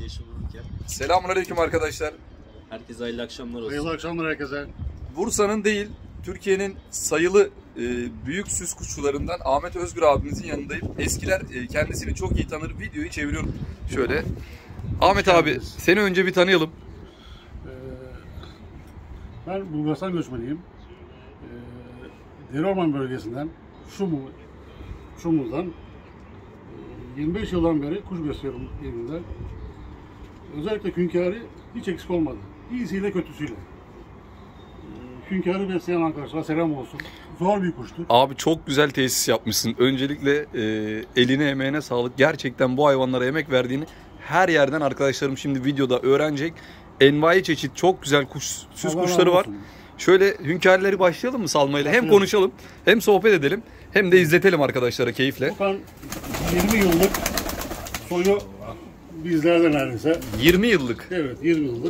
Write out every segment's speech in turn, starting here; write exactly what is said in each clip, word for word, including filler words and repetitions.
yaşamırken. Selamünaleyküm arkadaşlar. Herkese hayırlı akşamlar olsun. Hayırlı akşamlar herkese. Bursa'nın değil, Türkiye'nin sayılı e, büyük süs kuşçularından Ahmet Özgür abimizin yanındayım. Eskiler e, kendisini çok iyi tanır. Videoyu çeviriyorum şöyle. Ahmet abi, seni önce bir tanıyalım. Ee, ben Bulgaristan göçmeniyim. Ee, Deriorman bölgesinden, Şumu, Şumu'dan e, yirmi beş yıldan beri kuş besliyorum evimde. Özellikle künkârı hiç eksik olmadı. İyisiyle kötüsüyle. Ee, künkârı besleyen arkadaşlara selam olsun. Zor bir kuştur. Abi çok güzel tesis yapmışsın. Öncelikle e, eline emeğine sağlık. Gerçekten bu hayvanlara emek verdiğini her yerden arkadaşlarım şimdi videoda öğrenecek. Envai çeşit çok güzel kuş, süs Allah kuşları var. olsun. Şöyle hünkârları başlayalım mı salmayla? Hem konuşalım, hem sohbet edelim, hem de izletelim arkadaşlara keyifle. Okan yirmi yıllık soyu bizlerde neredeyse. yirmi yıllık. Evet, yirmi yıllık.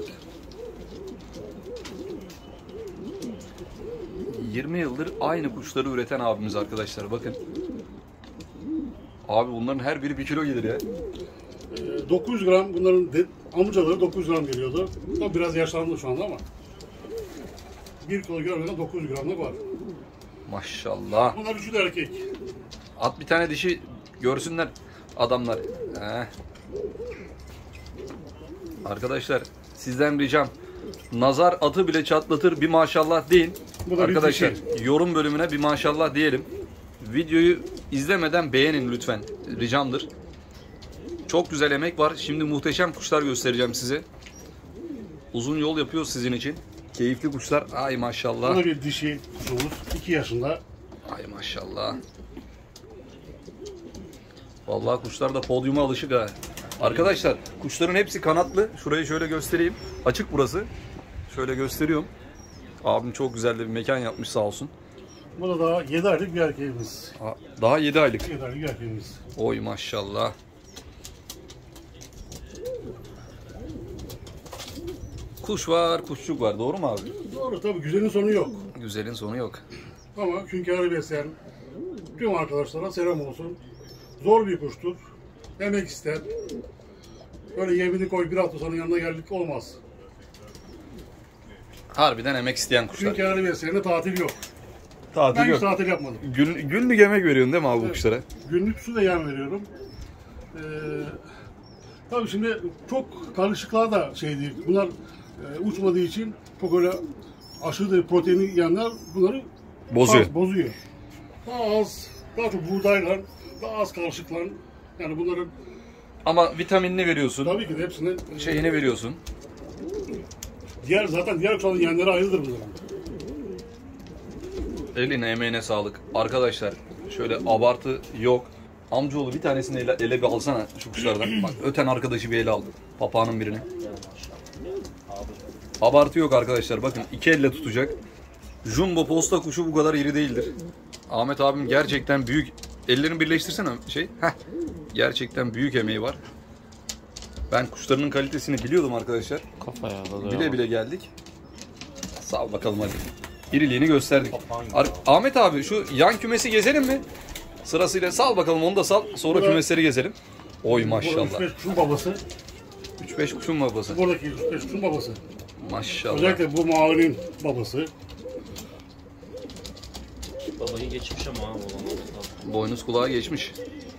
yirmi yıldır aynı kuşları üreten abimiz arkadaşlar. Bakın. Abi bunların her biri bir kilo gelir ya. dokuz yüz gram, bunların de, amcaları dokuz yüz gram geliyordu. Tabii biraz yaşlandı şu anda ama bir kilogramda dokuz yüz gramlık var. Maşallah. Bunlar üçü de erkek. At bir tane dişi görsünler adamlar. Heh. Arkadaşlar sizden ricam, nazar atı bile çatlatır bir maşallah deyin. Bu da arkadaşlar bir yorum bölümüne bir maşallah diyelim. Videoyu izlemeden beğenin lütfen. Ricamdır. Çok güzel emek var. Şimdi muhteşem kuşlar göstereceğim size. Uzun yol yapıyoruz sizin için. Keyifli kuşlar. Ay maşallah. Bu da bir dişi kuşumuz. iki yaşında. Ay maşallah. Vallahi kuşlar da podyuma alışık ha. Arkadaşlar kuşların hepsi kanatlı. Şurayı şöyle göstereyim. Açık burası. Şöyle gösteriyorum. Abim çok güzel de bir mekan yapmış sağ olsun. Bu da daha yedi aylık bir erkeğimiz. Daha yedi aylık. yedi aylık bir erkeğimiz. Oy maşallah. Kuş var, kuşçuk var. Doğru mu abi? Doğru, tabii güzelin sonu yok. Güzelin sonu yok. Ama künkârı besleyen tüm arkadaşlara selam olsun. Zor bir kuştur. Emek ister. Böyle yemini koy bir hafta sonra yanına geldik olmaz. Harbiden emek isteyen kuşlar. Künkârı besleyene tatil yok. Tatil Ben hiç yok. tatil yapmadım. Gün, günlük emek veriyorsun değil mi abi bu Evet. kuşlara? Günlük su da yem veriyorum. Ee, tabii şimdi çok karışıklar da şey değil. Bunlar e, uçmadığı için çok öyle aşırı da proteini yiyenler bunları Bozuyor. az bozuyor. Daha az, daha çok buğdayla, daha az karışıklar. Yani bunların Ama vitaminini veriyorsun. tabii ki de hepsini e, Şeyini veriyorsun. diğer zaten diğer kuşların yenleri ayrıdır bunların. Eline emeğine sağlık. Arkadaşlar şöyle abartı yok. Amcaoğlu bir tanesini ele, ele bir alsana şu kuşlardan. Bak öten arkadaşı bir ele al. Papağanın birini. Abartı yok arkadaşlar. Bakın iki elle tutacak. Jumbo posta kuşu bu kadar iri değildir. Ahmet abim gerçekten büyük. Ellerini birleştirsene şey. Heh. Gerçekten büyük emeği var. Ben kuşlarının kalitesini biliyordum arkadaşlar. Kafaya da Bile bile geldik. Sağ bakalım hadi. İriliğini gösterdik. Ar- Ahmet abi şu yan kümesi gezelim mi? Sırasıyla sal bakalım, onu da sal. Sonra Burada- kümesleri gezelim. Oy maşallah. üç beş kuşun babası. üç beş kuşun babası. Buradaki üç beş kuşun babası. Maşallah. Özellikle bu mavinin babası. Babayı geçmiş ama abi olamaz. Boynuz kulağa geçmiş.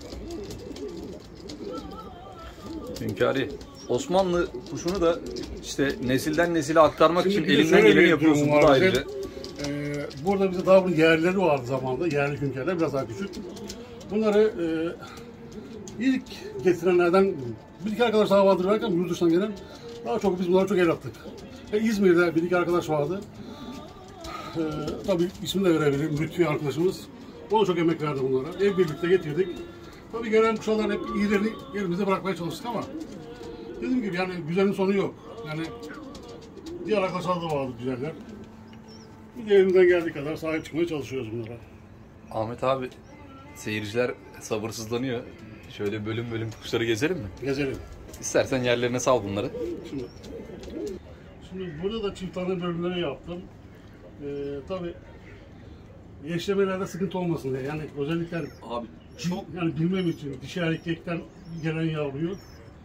Hünkâri. Osmanlı kuşunu da işte nesilden nesile aktarmak Şimdi için bir de elinden şöyle geleni bir yapıyorsun. durum Bu da var. ayrıca. Ee, burada bize daha bunun yerleri vardı zamanında. Yerli künkârlar biraz daha küçük. Bunları e, ilk getirenlerden bir iki arkadaş daha vardır belki ama yurt dışından gelen daha çok biz bunları çok el attık. E, İzmir'de bir iki arkadaş vardı. Ee, tabii ismini de verebilirim. Lütfi arkadaşımız. O da çok emek verdi bunlara. Hep birlikte getirdik. Tabii gelen kuşalar hep iyilerini elimizde bırakmaya çalıştık ama dediğim gibi yani güzelin sonu yok. Yani diğer arkadaşlar da vardı güzeller. Biz de elimizden geldiği kadar sahip çıkmaya çalışıyoruz bunlara. Ahmet abi, seyirciler sabırsızlanıyor. Şöyle bölüm bölüm kuşları gezelim mi? Gezelim. İstersen yerlerine sal bunları. Şimdi, şimdi burada da çift tane bölümleri yaptım. Ee, tabii eşlemelerde sıkıntı olmasın diye. Yani özellikle Abi çok yani bilmem için dişi erkekten gelen yavruyu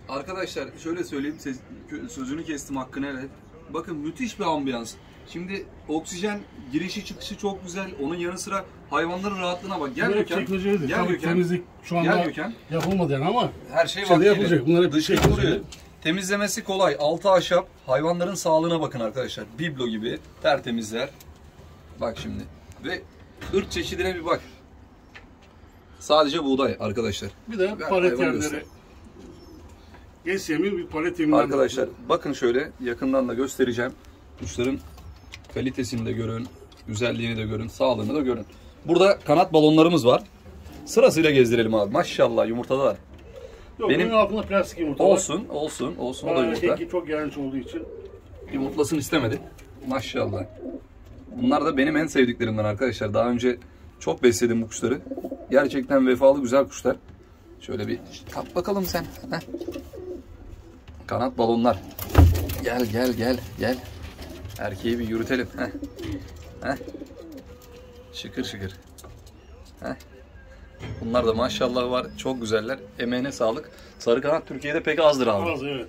Arkadaşlar şöyle söyleyeyim, sözünü kestim, hakkını helal et. Bakın müthiş bir ambiyans. Şimdi oksijen girişi çıkışı çok güzel. Onun yanı sıra hayvanların rahatlığına bak. Gel Gökhan. Gel Gökhan. Temizlik şu anda yapılmadı yani ama her şey var. Yapılacak. Bunlar hep şey duruyor. Temizlemesi kolay. Altı ahşap. Hayvanların sağlığına bakın arkadaşlar. Biblo gibi tertemizler. Bak şimdi. Ve ırk çeşidine bir bak. Sadece buğday arkadaşlar. Bir de palet yerleri. Geç yemin bir palet yemin. Arkadaşlar bakın şöyle yakından da göstereceğim. Kuşların kalitesini de görün, güzelliğini de görün, sağlığını da görün. Burada kanat balonlarımız var. Sırasıyla gezdirelim abi. Maşallah yumurtalar. Yok, benim altında plastik yumurta olsun, var. Olsun, olsun, o da yumurta. Erkek çok genç olduğu için yumurtlasın istemedi. Maşallah. Bunlar da benim en sevdiklerimden arkadaşlar. Daha önce çok besledim bu kuşları. Gerçekten vefalı güzel kuşlar. Şöyle bir kalk bakalım sen. Heh. Kanat balonlar. Gel gel gel gel. Erkeği bir yürütelim. Heh. Heh. Şıkır şıkır. Heh. Bunlar da maşallah var. Çok güzeller. Emeğine sağlık. Sarı kanat Türkiye'de pek azdır abi. Az, evet.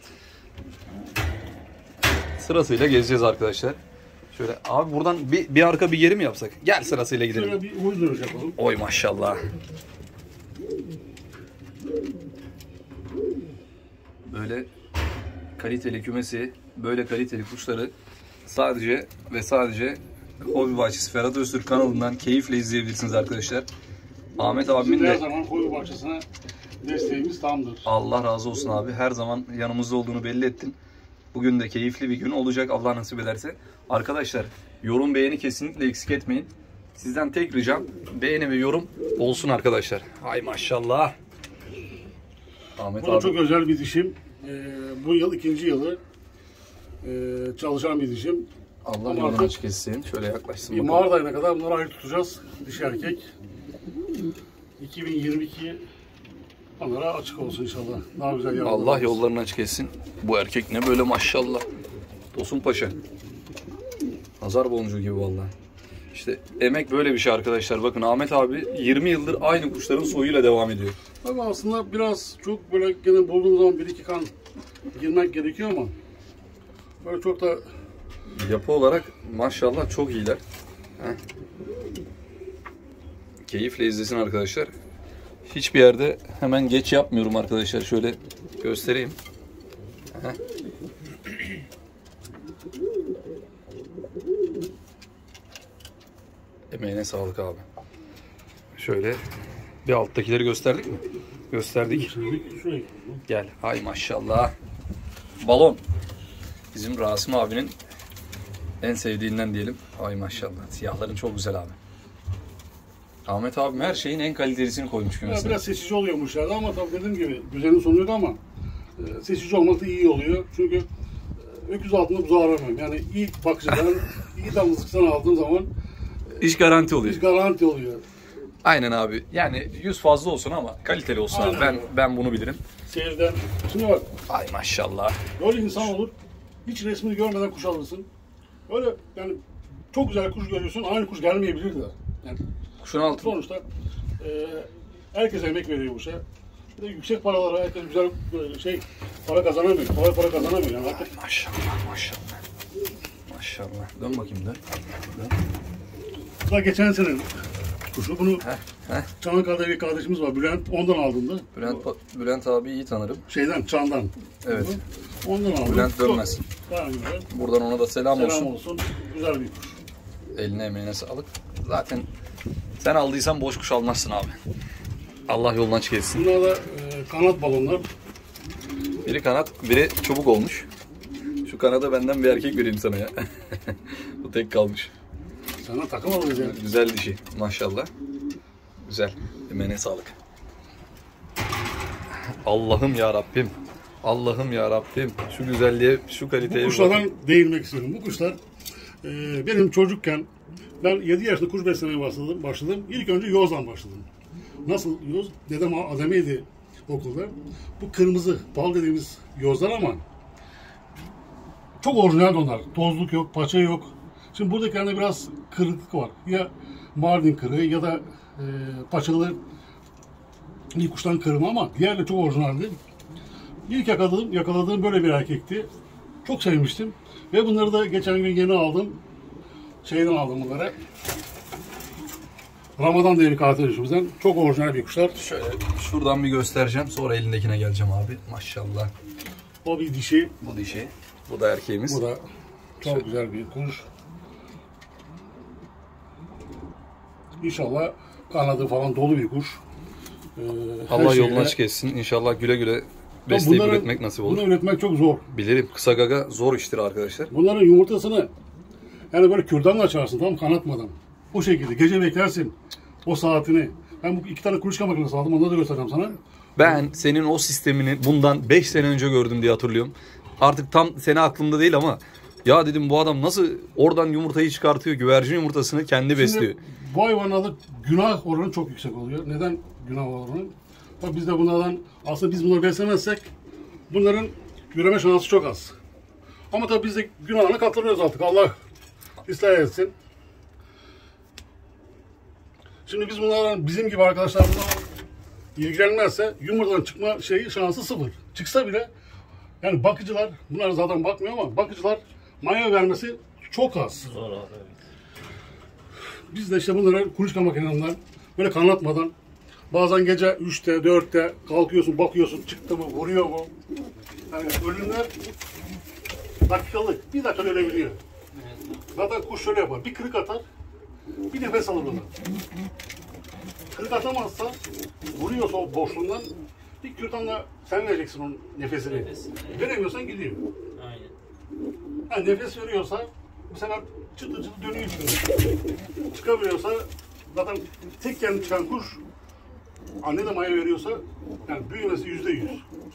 Sırasıyla gezeceğiz arkadaşlar. Şöyle abi buradan bir, bir arka bir geri mi yapsak? Gel sırasıyla gidelim. Şöyle bir uyuz dönüş yapalım. Oy maşallah. Böyle kaliteli kümesi, böyle kaliteli kuşları sadece ve sadece Hobi Bahçesi Ferhat Öztürk kanalından keyifle izleyebilirsiniz arkadaşlar. Ahmet abimin de her zaman Hobi Bahçesi'ne desteğimiz tamdır. Allah razı olsun abi. Her zaman yanımızda olduğunu belli ettin. Bugün de keyifli bir gün olacak Allah nasip ederse. Arkadaşlar yorum beğeni kesinlikle eksik etmeyin. Sizden tek ricam beğeni ve yorum olsun arkadaşlar. Hay maşallah. Ahmet Bu da abi. çok özel bir dişim. Ee, bu yıl ikinci yılı ee, çalışan bir dişim. Allah Ama yolunu artık açık etsin. Şöyle yaklaşsın bir bakalım. Mart ayına kadar bunları ayrı tutacağız. Dişi erkek. iki bin yirmi iki onlara açık olsun inşallah. Daha güzel yavrular Allah olsun. yollarını açık etsin. Bu erkek ne böyle maşallah. Tosun Paşa. Nazar boncuğu gibi vallahi. İşte emek böyle bir şey arkadaşlar. Bakın Ahmet abi yirmi yıldır aynı kuşların soyuyla devam ediyor. Ama aslında biraz çok böyle gene bulduğum zaman bir iki kan girmek gerekiyor ama böyle çok da Yapı olarak maşallah çok iyiler. Heh. Keyifle izlesin arkadaşlar. Hiçbir yerde hemen geç yapmıyorum arkadaşlar. Şöyle göstereyim. Heh. Emeğine sağlık abi. Şöyle bir alttakileri gösterdik mi? Gösterdik. şuraya Gel. Hay maşallah. Balon. Bizim Rasim abinin en sevdiğinden diyelim. Ay maşallah. Siyahların çok güzel abi. Ahmet abim her şeyin en kalitelisini koymuş ya kümesine. biraz seçici oluyormuşlardı ama tabii dediğim gibi güzelin sonu yok ama e, seçici olmak da iyi oluyor. Çünkü e, öküz altında buzağı aramıyorum. Yani ilk bakıcıdan, iyi damızlıktan aldığım zaman İş garanti oluyor. hiç garanti oluyor. Aynen abi. Yani yüz fazla olsun ama kaliteli olsun abi. Aynen. Ben ben bunu bilirim. Seyirden. Şimdi bak, Ay maşallah. böyle insan olur. Hiç resmini görmeden kuş alırsın. Böyle yani çok güzel kuş görüyorsun, aynı kuş gelmeyebilir de. Yani Kuşun altı. sonuçta e, herkes emek veriyor bu şey. Bir de yüksek paralara herkes güzel böyle şey para kazanamıyor. Kolay para kazanamıyor yani. Herkes... Maşallah maşallah. Maşallah. Dön bakayım dön. Dön. Daha geçen sene kuşu bunu Heh, heh. Çanakkale'de bir kardeşimiz var. Bülent ondan aldım da. Bülent, Bülent abi iyi tanırım. Şeyden, Çan'dan. Evet. Ondan aldım. Bülent Çok- dönmez. Daha güzel. Buradan ona da selam, Selam olsun. olsun. Güzel bir kuş. Eline emeğine sağlık. Zaten sen aldıysan boş kuş almazsın abi. Allah yoluna açık etsin. Bunlar da e, kanat balonlar. Biri kanat, biri çubuk olmuş. Şu kanada benden bir erkek vereyim sana ya. Bu tek kalmış. Sana takım alırız yani. Güzel dişi maşallah. Güzel. Emeğine sağlık. Allah'ım ya Rabbim. Allah'ım ya Rabbim. Şu güzelliğe, şu kaliteye Bu bir bakın. kuşlardan değinmek istiyorum. Bu kuşlar e, benim çocukken ben yedi yaşında kuş beslemeye başladım. başladım. İlk önce yozdan başladım. Nasıl yoz? Dedem ademiydi okulda. Bu kırmızı, bal dediğimiz yozlar ama çok orijinal onlar. Tozluk yok, paça yok. Şimdi buradaki yani biraz kırıklık var. Ya Mardin kırığı ya da e, paçalı bir kuştan kırma ama diğerleri çok orijinaldi. İlk yakaladığım, yakaladığım böyle bir erkekti. Çok sevmiştim. Ve bunları da geçen gün yeni aldım. Şeyden aldım bunları. Ramazan diye bir kardeşimizden. Çok orijinal bir kuşlar. Şöyle şuradan bir göstereceğim. Sonra elindekine geleceğim abi. Maşallah. O bir dişi. Bu dişi. Bu da erkeğimiz. Bu da çok güzel bir kuş. İnşallah kanadı falan dolu bir kuş. Ee, her Allah şeyle- yolunu açık etsin. İnşallah güle güle besleyip Bunları- üretmek nasip olur. Bunu üretmek çok zor. Bilirim. Kısa gaga zor iştir arkadaşlar. Bunların yumurtasını yani böyle kürdanla açarsın, tam kanatmadan. O şekilde gece beklersin o saatini. Ben bu iki tane kuluçka makinesi aldım, onları da göstereceğim sana. Ben senin o sistemini bundan beş sene önce gördüm diye hatırlıyorum. Artık tam sene aklımda değil ama ya dedim bu adam nasıl oradan yumurtayı çıkartıyor, güvercin yumurtasını kendi besliyor. Şimdi bu hayvanlarda günah oranı çok yüksek oluyor. Neden günah oranı? Tabii biz de bunlardan, aslında biz bunları beslemezsek bunların üreme şansı çok az. Ama tabii biz de günahına katlanıyoruz artık. Allah ıslah etsin. Şimdi biz bunlardan, bizim gibi arkadaşlar bunlarla ilgilenmezse yumurtadan çıkma şeyi şansı sıfır. Çıksa bile yani bakıcılar, bunlar zaten bakmıyor ama bakıcılar maya vermesi çok az. Zor abi. Evet. Biz de işte bunları kuluçka makinesinden böyle kanatmadan bazen gece üçte dörtte kalkıyorsun, bakıyorsun çıktı mı, vuruyor mu? Yani ölümler dakikalık, bir dakika ölebiliyor. Zaten kuş şöyle yapar, bir kırık atar, bir nefes alır ona. Kırık atamazsa, vuruyorsa o boşluğundan bir kürdanla sen vereceksin onun nefesini. Nefesini. Veremiyorsan gidiyor. Aynen. Yani nefes veriyorsa bu sefer çıtı çıtı dönüyor üstüne. Çıkamıyorsa zaten tek kendi çıkan kuş anne de maya veriyorsa yani büyümesi yüzde yüz.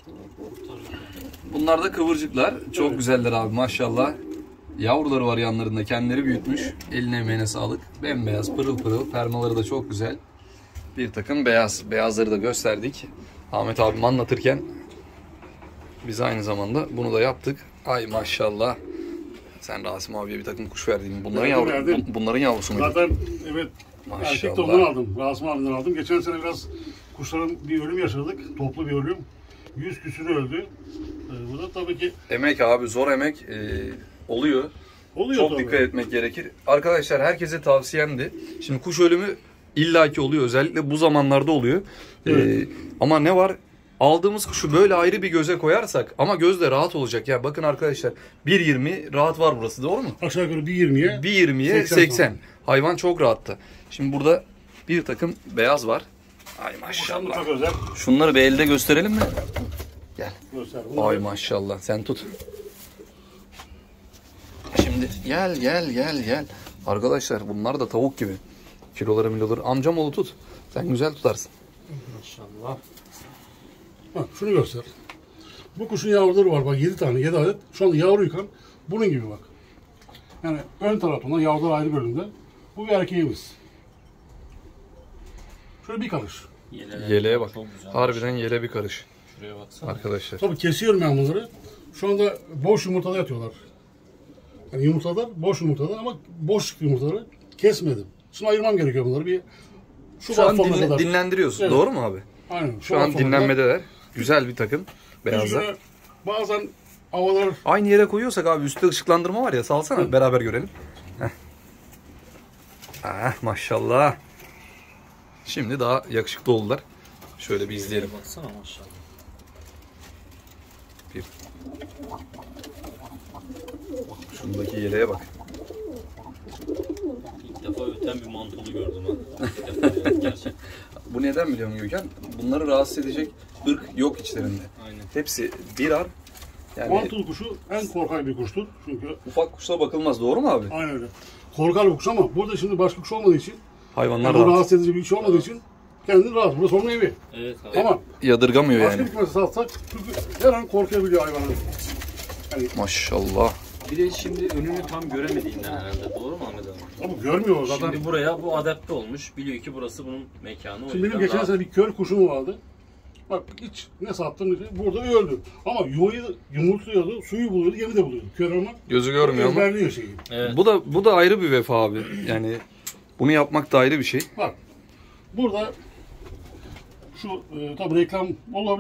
Bunlar da kıvırcıklar. Çok Evet. güzeller abi maşallah. Yavruları var yanlarında. Kendileri büyütmüş. Eline emeğine sağlık. Bembeyaz, pırıl pırıl. Permaları da çok güzel. Bir takım beyaz. Beyazları da gösterdik. Ahmet abim anlatırken biz aynı zamanda bunu da yaptık. Ay maşallah. Sen Rasim abiye bir takım kuş verdin. Bunların, Verdim, yavru, verdim. bun- bunların yavrusu mu? Zaten evet Maşallah. erkek de ondan aldım. Rasim abiden aldım. Geçen sene biraz kuşların bir ölüm yaşadık. Toplu bir ölüm. Yüz küsürü öldü. Ee, bu da tabii ki Emek abi zor emek ee, oluyor. oluyor Çok tabii. dikkat etmek gerekir. Arkadaşlar herkese tavsiyemdi. Şimdi kuş ölümü illaki oluyor. Özellikle bu zamanlarda oluyor. Evet. Ee, ama ne var? Aldığımız kuşu böyle ayrı bir göze koyarsak ama göz de rahat olacak. Ya bakın arkadaşlar bir yirmi rahat var burası, doğru mu? Aşağı yukarı bir yirmiye bir yirmiye seksen seksen. Hayvan çok rahatta. Şimdi burada bir takım beyaz var. Ay Kuşlar maşallah. çok özel. Şunları bir elde gösterelim mi? Gel. Göster. Ay Bunları maşallah. Sen tut. Şimdi gel gel gel gel. Arkadaşlar bunlar da tavuk gibi. Kiloları miloları. Amcamoğlu tut. Sen güzel tutarsın. Maşallah. Bak şunu göster. Bu kuşun yavruları var bak yedi tane, yedi adet. Şu anda yavruyken bunun gibi bak. Yani ön tarafından yavrular ayrı bölümde. Bu bir erkeğimiz. Şöyle bir karış. Yeleler Yeleğe bak. Çok güzel. Harbiden yele bir karış. Şuraya baksana. Arkadaşlar. Tabii kesiyorum ben bunları. Şu anda boş yumurtada yatıyorlar. Yani yumurtalar boş yumurtada ama boş yumurtaları kesmedim. Şimdi ayırmam gerekiyor bunları bir şu, Şu an sonuna dinle- kadar. dinlendiriyorsun. Evet. Doğru mu abi? Aynen. Şu an dinlenmedeler. Güzel bir takım. Beyazlar. Beyazlar. Bazen havalar Aynı yere koyuyorsak abi üstte ışıklandırma var ya, salsana beraber görelim. Heh. Ah maşallah. Şimdi daha yakışıklı oldular. Şöyle bir izleyelim. Yeleğe baksana maşallah. Bir. Şundaki yeleğe bak. İlk defa öten bir mantolu gördüm ha. İlk defa gerçekten. Bu neden biliyor musun Gökhan? Bunları rahatsız edecek ırk yok içlerinde. Aynen. Hepsi birer. Yani mantul kuşu en korkak bir kuştur. Çünkü ufak kuşla bakılmaz, doğru mu abi? aynen öyle. Korkar bir kuş ama burada şimdi başka kuş olmadığı için Hayvanlar yani bu rahat. rahatsız edici bir şey olmadığı için kendini rahat. Burası onun evi. Evet abi. Ama Yadırgamıyor başka yani. bir kümese satsak çünkü her an korkabiliyor hayvanın. Maşallah. Bir de şimdi önünü tam göremediğinden herhalde. Doğru mu Ahmet abi? Ama görmüyor zaten. Şimdi buraya bu adapte olmuş. Biliyor ki burası bunun mekanı. O Şimdi benim yüzden geçen rahat. sene bir kör kuşum vardı. Bak hiç ne sattım ne şey, burada öldü. Ama yuvayı yumurtluyordu, suyu buluyordu, yemi de buluyordu. Kör ama Gözü görmüyor ama. ezberliyor şeyi. Evet. Bu da bu da ayrı bir vefa abi. Yani bunu yapmak da ayrı bir şey. Bak burada şu e, tabii reklam olabilir.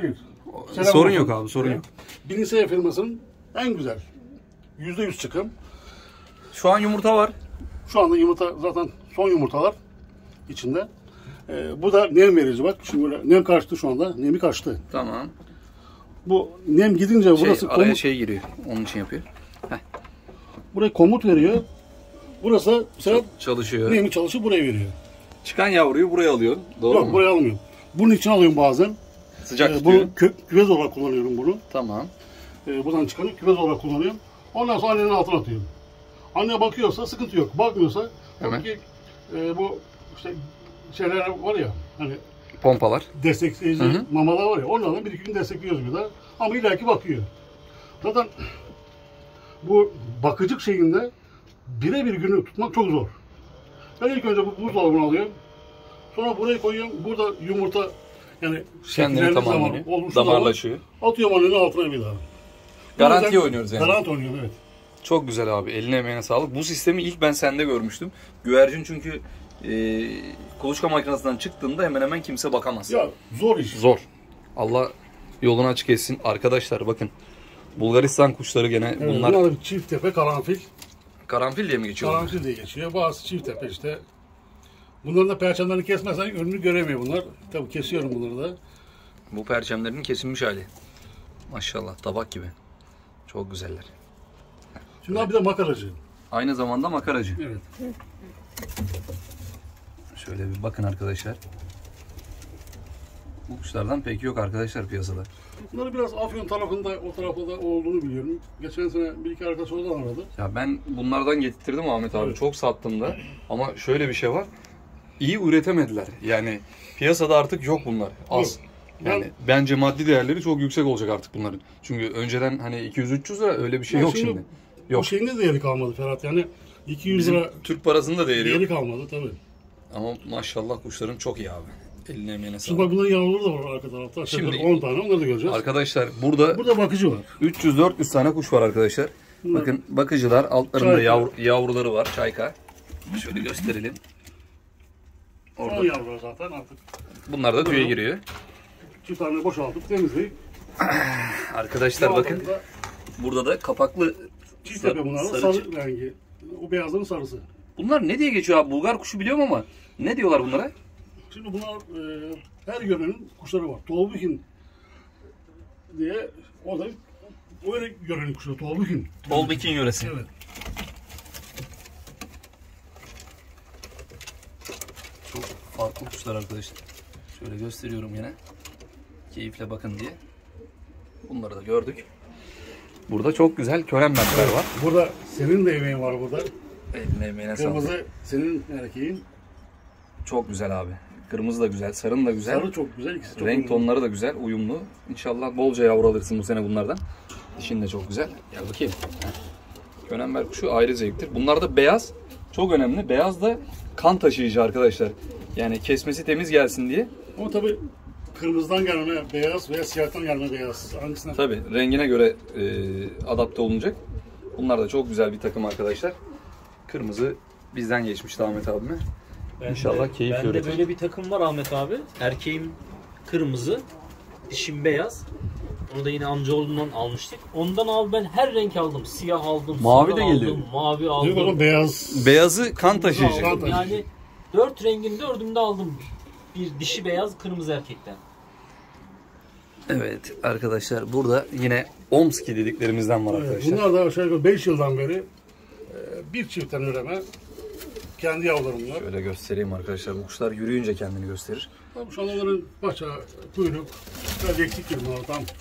Selam Sorun olsun. yok abi, sorun yok. Bilinçsel firmasının en güzel. yüzde yüz çıkım. Şu an yumurta var. Şu anda yumurta zaten son yumurtalar içinde. Ee, bu da nem verici bak. Şimdi böyle nem kaçtı şu anda. Nemi kaçtı. Tamam. Bu nem gidince Şey, burası araya komut, şey giriyor. Onun için yapıyor. buraya komut veriyor. Burası mesela Çalışıyor. nemi çalışıp buraya veriyor. Çıkan yavruyu buraya alıyor. Doğru Yok mu? buraya almıyorum. Bunun için alıyorum bazen. Sıcak Ee, tutuyor. bunu kö küvez olarak kullanıyorum bunu. Tamam. Ee, buradan çıkanı küvez olarak kullanıyorum. Ondan sonra annenin altına atıyorum. Anne bakıyorsa sıkıntı yok. Bakmıyorsa Hemen. ki e, bu işte şeyler var ya hani Pompalar. destekleyici Hı hı. mamalar var ya onlardan bir iki gün destekliyoruz bir daha. Ama illaki bakıyor. Zaten bu bakıcık şeyinde birebir günü tutmak çok zor. Ben ilk önce bu buzdolabını alıyorum. Sonra buraya koyuyorum. Burada yumurta yani Kendini şekillendiği tamamlıyor. zaman, oluştuğu zaman Damarlaşıyor. atıyorum annenin altına bir daha. Garantiye Yüzden- oynuyoruz yani. Garanti oynuyorum evet. Çok güzel abi. Eline emeğine sağlık. Bu sistemi ilk ben sende görmüştüm. Güvercin çünkü e, kuluçka makinesinden çıktığında hemen hemen kimse bakamaz. Ya zor iş. Zor. Allah yolunu açık etsin. Arkadaşlar bakın. Bulgaristan kuşları gene Evet, bunlar bunlar bir çift tepe karanfil. karanfil diye mi geçiyor? Karanfil diye geçiyor. Bazı çift tepe işte. Bunların da perçemlerini kesmezsen önünü göremiyor bunlar. Tabii kesiyorum bunları da. Bu perçemlerin kesilmiş hali. Maşallah tabak gibi. Çok güzeller. Şunlar bir de makaracı. Aynı zamanda makaracı. Evet. Şöyle bir bakın arkadaşlar. Bu kuşlardan pek yok arkadaşlar piyasada. Bunları biraz Afyon tarafında, o tarafta da olduğunu biliyorum. Geçen sene bir iki arkadaş oradan aradı. Ya ben bunlardan getirttirdim Ahmet abi. Evet. Çok sattım da. Ama şöyle bir şey var. İyi üretemediler. Yani piyasada artık yok bunlar. Az. Ben- Yani bence maddi değerleri çok yüksek olacak artık bunların. Çünkü önceden hani iki yüz üç yüz lira öyle bir şey Ya yok şimdi. O Yok. şeyinde de değeri kalmadı Ferhat. Yani iki yüz Bizim lira Türk parasında değeri yok. değeri kalmadı tabii. Ama maşallah kuşların çok iyi abi. Eline emeğine Şimdi sağlık. bak bunların yavruları da var arka tarafta. Şimdi- Şimdi on tane onları da göreceğiz. Arkadaşlar burada Burada bakıcı var. üç yüz dört yüz tane kuş var arkadaşlar. Bunlar- Bakın bakıcılar altlarında Çayka. yavru, yavruları var. Çayka. Şöyle gösterelim. On Orada. yavrular zaten artık. Bunlar da tüye giriyor. Çift tane boşaltıp temizleyip. Arkadaşlar bakın. Yavrularında burada da kapaklı çift sarı, tepe bunlar da sarı sarı çi- rengi. O beyazların sarısı. Bunlar ne diye geçiyor abi? Bulgar kuşu biliyorum ama ne diyorlar bunlara? Şimdi bunlar e, her yörenin kuşları var. Tolbukin diye o da öyle yörenin kuşları. Tolbukin. Tolbikin yöresi. Evet. Çok farklı kuşlar arkadaşlar. Şöyle gösteriyorum yine. Keyifle bakın diye. Bunları da gördük. Burada çok güzel körenberkler var. Burada senin de emeğin var burada. Eline emeğine sağlık. Kırmızı senin erkeğin. Çok güzel abi. Kırmızı da güzel, sarın da güzel. Sarı çok güzel. İkisi çok Renk uyumlu. tonları da güzel, uyumlu. İnşallah bolca yavru alırsın bu sene bunlardan. Dişin de çok güzel. Gel bakayım. Könember kuşu ayrı zevktir. Bunlar da beyaz. Çok önemli. Beyaz da kan taşıyıcı arkadaşlar. Yani kesmesi temiz gelsin diye. Ama tabii kırmızıdan gelme beyaz veya siyahtan gelme beyaz. Hangisinden? Tabii rengine göre e, adapte olunacak. Bunlar da çok güzel bir takım arkadaşlar. Kırmızı bizden geçmişti Ahmet abime. Ben İnşallah de, keyifli Bende üretir. böyle bir takım var Ahmet abi. Erkeğim kırmızı, dişim beyaz. Onu da yine amcaoğlundan almıştık. Ondan abi ben her renk aldım. Siyah aldım, Mavi sarı de geliyor. aldım, mavi Değil mi? aldım. Beyaz. Beyazı kan taşıyıcı. Kan taşıyıcı. Yani dört rengin dördünde aldım. Bir dişi beyaz, kırmızı erkekten. Evet arkadaşlar burada yine Omski dediklerimizden var Evet, arkadaşlar. bunlar da aşağı yukarı beş yıldan beri e, bir çiftten üreme. Kendi yavrularım bunlar. Şöyle göstereyim arkadaşlar. Bu kuşlar yürüyünce kendini gösterir. Tabii şu an onların paça, kuyruk, biraz eksik gibi bunlar tam.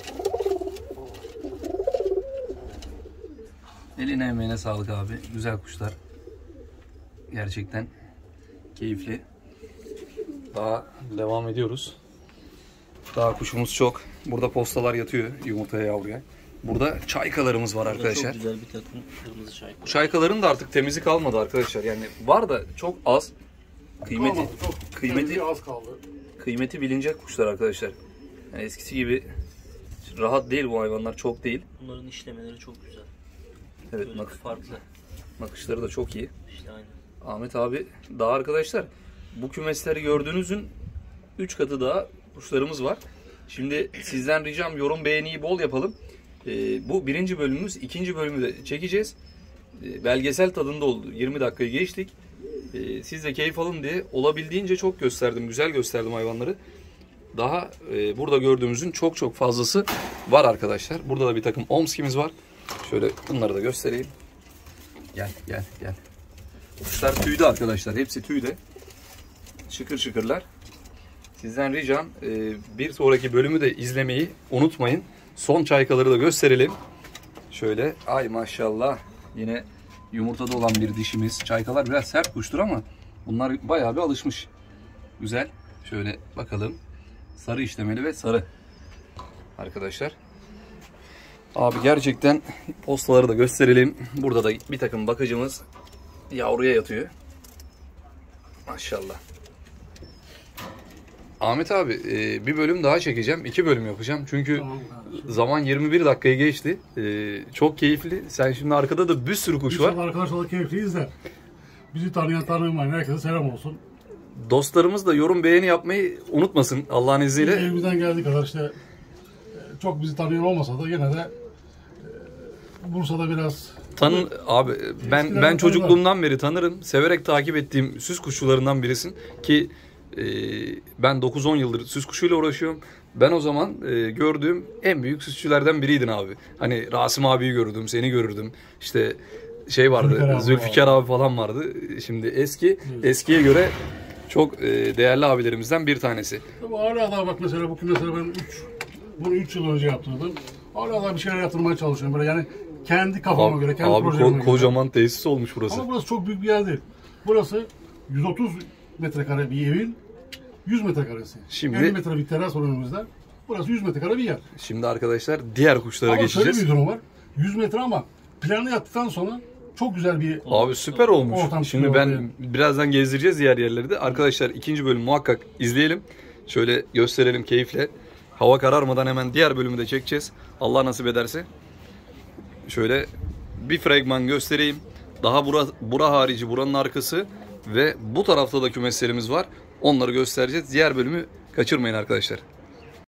Eline emeğine sağlık abi. Güzel kuşlar. Gerçekten keyifli. Daha devam ediyoruz. Daha kuşumuz çok. Burada postalar yatıyor yumurtaya yavruya. Burada çaykalarımız var arkadaşlar. Çok güzel bir takım kırmızı çay. Çaykaların da artık temizlik kalmadı arkadaşlar. Yani var da çok az. Kıymeti Kalmadı, çok kıymeti temizliği az kaldı. kıymeti bilinecek kuşlar arkadaşlar. Yani eskisi gibi rahat değil bu hayvanlar, çok değil. Bunların işlemeleri çok güzel. Evet, Böyle nak farklı. nakışları da çok iyi. İşte aynı. Ahmet abi daha arkadaşlar bu kümesleri gördüğünüzün üç katı daha kuşlarımız var. Şimdi sizden ricam yorum beğeniyi bol yapalım. Ee, bu birinci bölümümüz. İkinci bölümü de çekeceğiz. Ee, belgesel tadında oldu. yirmi dakikayı geçtik. Ee, siz de keyif alın diye olabildiğince çok gösterdim. Güzel gösterdim hayvanları. Daha e, burada gördüğümüzün çok çok fazlası var arkadaşlar. Burada da bir takım omskimiz var. Şöyle bunları da göstereyim. Gel gel gel. Kuşlar tüyde arkadaşlar. Hepsi tüyde. Şıkır şıkırlar. Sizden ricam e, bir sonraki bölümü de izlemeyi unutmayın. Son çaykaları da gösterelim. Şöyle ay maşallah. Yine yumurtada olan bir dişimiz. Çaykalar biraz sert kuştur ama bunlar bayağı bir alışmış. Güzel. Şöyle bakalım. Sarı işlemeli ve sarı. Arkadaşlar. Abi gerçekten postaları da gösterelim. Burada da bir takım bakıcımız yavruya yatıyor. Maşallah. Ahmet abi bir bölüm daha çekeceğim. iki bölüm yapacağım. Çünkü Tamam, zaman yirmi bir dakikayı geçti. Çok keyifli. Sen şimdi arkada da bir sürü kuş var. İnşallah arkadaşlar da keyifliyiz de. Bizi tanıyan tanımayan herkese selam olsun. Dostlarımız da yorum beğeni yapmayı unutmasın Allah'ın izniyle. Elimizden geldiği kadar işte e, çok bizi tanıyan olmasa da yine de e, Bursa'da biraz Tanın abi ben Eskiden ben tanırlar. çocukluğumdan beri tanırım. Severek takip ettiğim süs kuşçularından birisin ki e, ben dokuz on yıldır süs kuşuyla uğraşıyorum. Ben o zaman e, gördüğüm en büyük süsçülerden biriydin abi. Hani Rasim abiyi görürdüm, seni görürdüm. İşte şey vardı, Zülfikar abi Zülfikar abi falan vardı. Şimdi eski eskiye göre çok e, değerli abilerimizden bir tanesi. ama hala da bak mesela bugün mesela ben üç bunu üç yıl önce yaptırdım. Hala da bir şeyler yaptırmaya çalışıyorum böyle yani kendi kafama Abi, göre, kendi abi projeme ko- göre. kocaman tesis olmuş burası. Ama burası çok büyük bir yer değil. Burası yüz otuz metrekare bir evin yüz metrekaresi. Şimdi- elli metre bir teras var önümüzde. Burası yüz metrekare bir yer. Şimdi arkadaşlar diğer kuşlara Ama şöyle geçeceğiz. bir durum var. yüz metre ama planı yaptıktan sonra çok güzel bir Abi süper olmuş. Ortam Şimdi çıkıyor ben ortaya. birazdan gezdireceğiz diğer yerleri de. Arkadaşlar ikinci bölüm muhakkak izleyelim. Şöyle gösterelim keyifle. Hava kararmadan hemen diğer bölümü de çekeceğiz. Allah nasip ederse. Şöyle bir fragman göstereyim. Daha bura, bura harici buranın arkası ve bu tarafta da kümeslerimiz var. Onları göstereceğiz. Diğer bölümü kaçırmayın arkadaşlar.